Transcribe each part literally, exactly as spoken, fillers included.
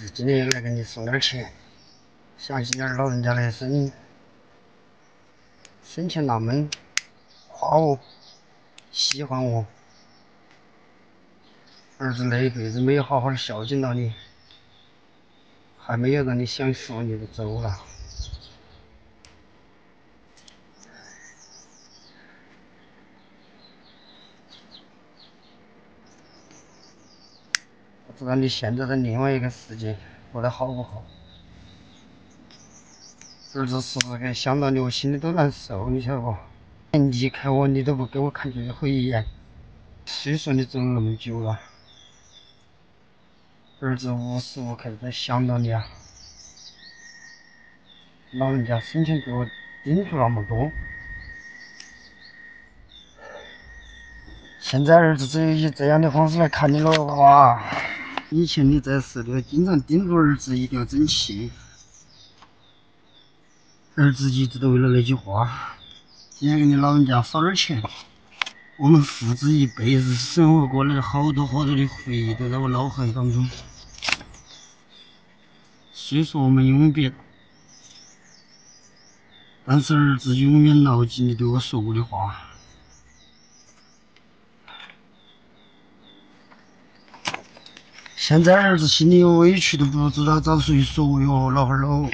今天来给你送点钱，相信点老人家的生生前纳闷，夸我，喜欢我。儿子那一辈子没有好好的孝敬到你，还没有让你享福，你就走了。不知道你现在在另外一个世界过得好不好？儿子时时刻想到你，我心里都难受，你晓得不？连离开我，你都不给我看最后一眼。虽说你走那么久了，儿子无时无刻都在想到你啊。老人家生前给我叮嘱那么多，现在儿子只有以这样的方式来看你了，哇！以前你在世里经常叮嘱儿子一定要争气，儿子一直都为了那句话。今天给你老人家烧点钱，我们父子一辈子生活过来的好多好多的回忆都在我脑海当中。虽说我们永别，但是儿子永远牢记你对我说过的话。现在儿子心里有委屈都不知道找谁说哟，老汉儿喽。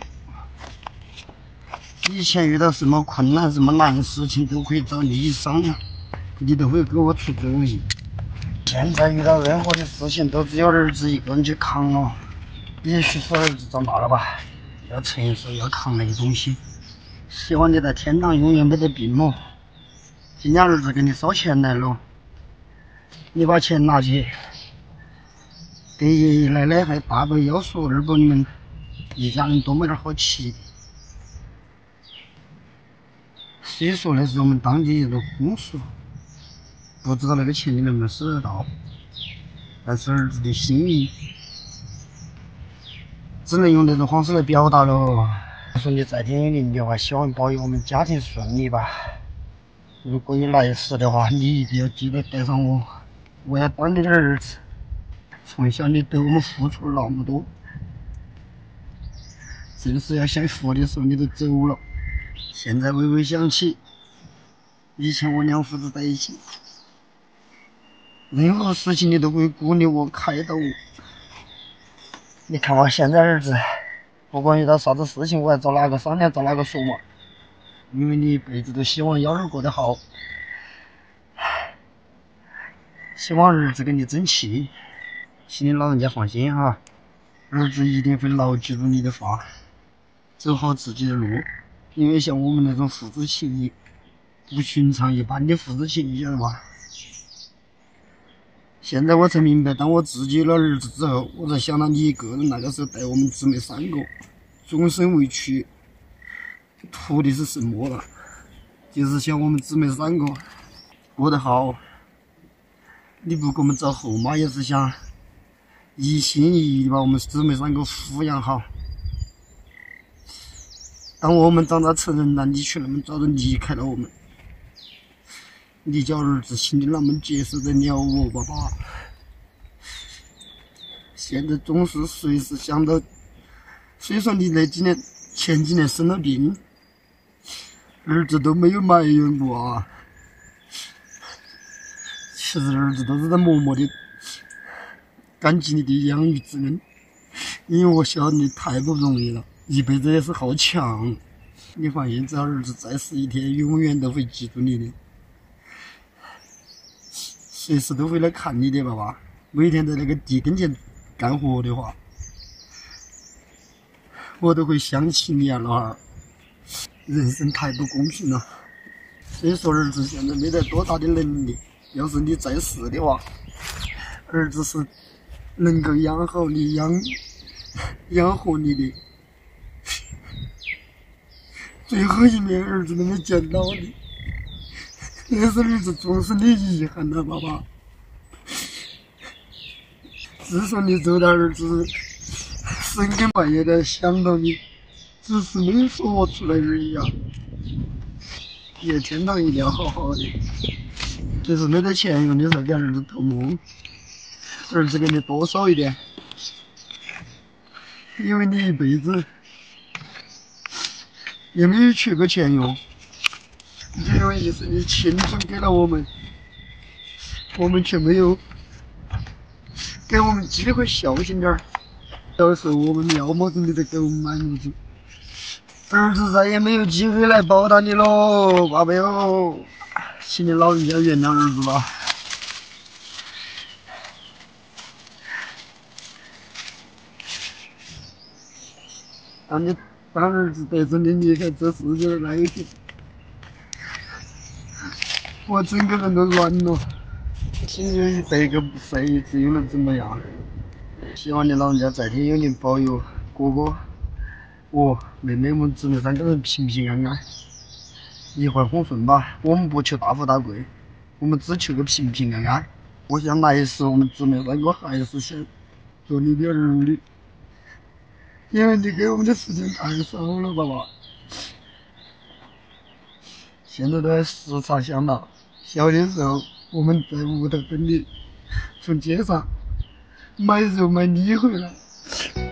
以前遇到什么困难、什么难事情都可以找你商量，你都会给我出主意。现在遇到任何的事情都只有儿子一个人去扛了。也许是儿子长大了吧，要承受要扛那些东西。希望你在天堂永远没得病魔。今天儿子给你烧钱来了，你把钱拿去给爷爷奶奶还大伯幺叔二伯你们一家人多买点好吃。虽说那是我们当地一个风俗，不知道那个钱你能不能收得到，但是儿子的心意只能用那种方式来表达了。说你在天有灵的话，希望保佑我们家庭顺利吧。如果你来世的话，你一定要记得带上我，我要当你的儿子。从小你对我们付出了那么多，正是要享福的时候你都走了。现在微微想起以前我两父子在一起，任何事情你都会鼓励我、开导我。你看我现在儿子，不管遇到啥子事情，我要找哪个商量，找哪个说嘛。因为你一辈子都希望幺儿过得好，希望儿子给你争气，请你老人家放心哈，儿子一定会牢记住你的话，走好自己的路。因为像我们那种父子情谊不寻常一般的父子情谊，晓得吧？现在我才明白，当我自己有了儿子之后，我才想到你一个人那个时候带我们姊妹三个终身委屈，图的是什么了？就是想我们姊妹三个过得好。你不给我们找后妈，也是想一心一意的把我们姊妹三个抚养好。当我们长大成人了，你却那么早的离开了我们，你叫儿子心里那么接受得了我爸爸？现在总是随时想到，虽说你那几年前几年生了病，儿子都没有埋怨过啊。其实儿子都是在默默的感激你的养育之恩，因为我晓得你太不容易了，一辈子也是好强。你放心，只要儿子在世一天，永远都会记住你的，随时都会来看你的爸爸。每天在那个地跟前干活的话，我都会想起你啊，老二。人生太不公平了。虽说儿子现在没得多大的能力，要是你在世的话，儿子是能够养好你、养养活你的。最后一面儿子都没见到你，那是儿子终身的遗憾了，爸爸。自从你走了，儿子深更半夜的想到你，只是没说出来而已啊。也天堂一定要好好的，就是没得钱用的时候给儿子托梦，儿子给你多烧一点。 因为你一辈子也没有缺过钱用，因为就是你青春给了我们，我们却没有给我们机会孝心点儿，到时候我们要么子你得给我们满足住。儿子再也没有机会来报答你喽，爸爸哟，请你老人家原谅儿子吧。当你当儿子得知你离开这世界的那一天，我整个人都软了。今年这个这一次又能怎么样？希望你老人家在天有灵保佑哥哥、我、妹妹我们姊妹三个人平平安安，一帆风顺吧。我们不求大富大贵，我们只求个平平安安。我想来世我们姊妹三个还是想做你的儿女，因为你给我们的时间太少了，爸爸。现在都在时差乡了，小的时候我们在屋头等你，从街上买肉买米回来。